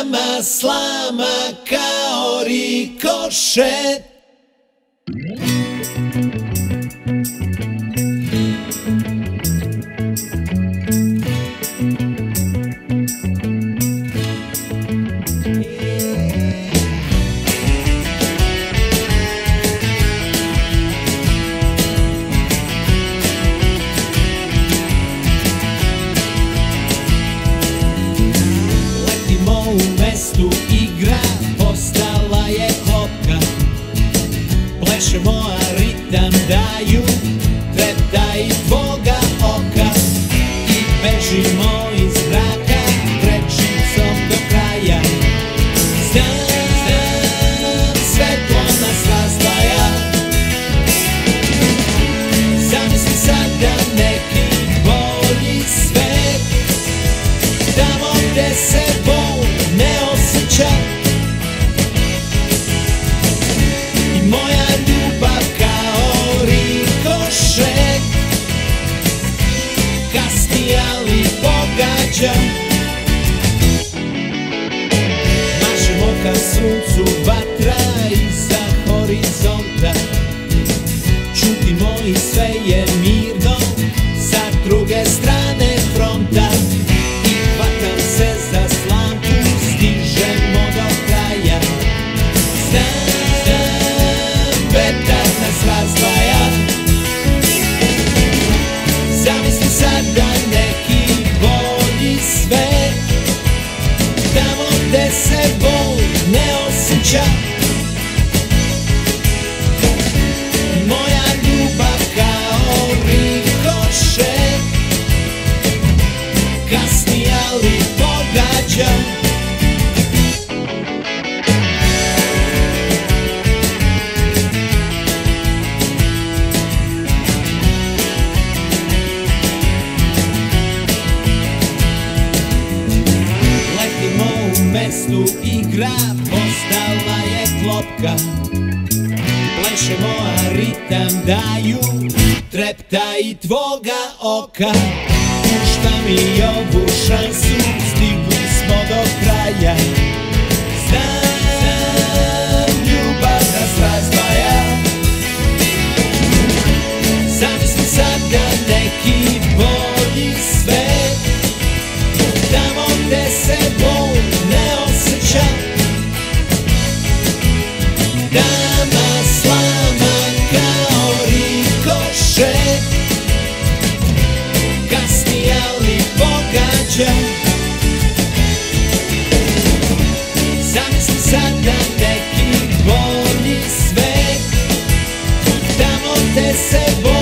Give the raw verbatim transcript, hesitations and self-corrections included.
Dama slama kao rikošet. U mestu igra postala je klopka, plešemo a ritam daju treptaj tvoga oka i bežimo iz mraka prečicom do kraja. Znam, znam, svetlo nas razdvaja. Zamisli sada neki bolji svet, tamo gde se bol ne osjeća i moja ljubav kao rikošet kasni ali pogađa. Mašemo ka suncu vatra iza horizonta, čutimo i sve je mirno sa druge strane fronta. Zamisli sada neki bolji svet, tamo gde se bol ne osjeća. Moja ljubav kao rikošet kasni ali pogađa. Mestu igra postala je klopka, plešemo a ritam daju treptaj tvoga oka. Pušta mi ovu šansu, stigli smo do kraja. Znam, ljubav nas razdvaja. Zamisli sada neki bolji svet, tamo gde se bol ne osjeća. Dama slama kao rikošet kasni ali pogađa. Zamisli sada neki bolji svet, tamo gde se bol